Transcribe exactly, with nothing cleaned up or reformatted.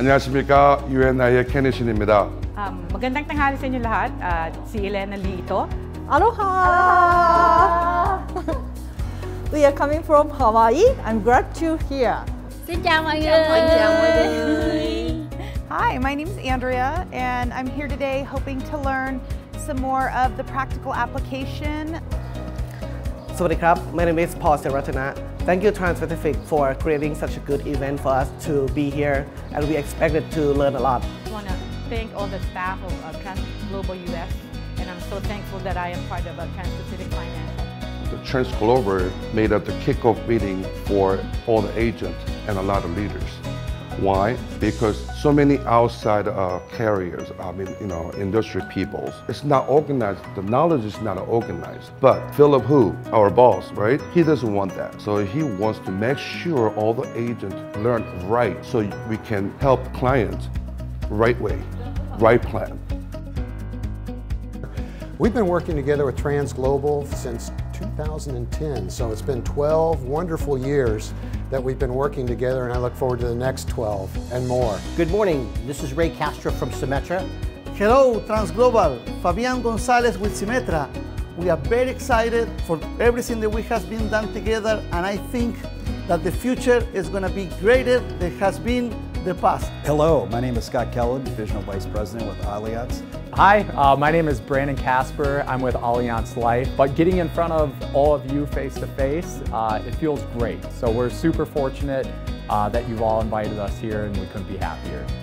안녕하십니까, 유엔아이의 케니 신입니다. Um, magandang tanghali sa inyo lahat. Uh, si Elena Lee ito. Aloha! Aloha! We are coming from Hawaii. I'm glad you're here. Xin chào mọi người. Hi, my name is Andrea, and I'm here today hoping to learn some more of the practical application. Sawadee my name is Paul Seratana. Thank you Trans-Pacific for creating such a good event for us to be here, and we expected to learn a lot. I want to thank all the staff of uh, Trans Global U S, and I'm so thankful that I am part of uh, Trans-Pacific Financial. The Trans Global made up the kickoff meeting for all the agents and a lot of leaders. Why? Because so many outside uh, carriers, I mean, you know, industry people, it's not organized, the knowledge is not organized. But Philip Hu, our boss, right? He doesn't want that. So he wants to make sure all the agents learn right so we can help clients right way, right plan. We've been working together with Trans Global since two thousand ten, so it's been twelve wonderful years that we've been working together, and I look forward to the next twelve and more. Good morning, this is Ray Castro from Symetra. Hello, Transglobal, Fabian Gonzalez with Symetra. We are very excited for everything that we have been done together, and I think that the future is going to be greater than has been the past. Hello, my name is Scott Kellogg, Divisional Vice President with Allianz. Hi, uh, my name is Brandon Casper. I'm with Allianz Life. But getting in front of all of you face to face, uh, it feels great. So we're super fortunate uh, that you've all invited us here, and we couldn't be happier.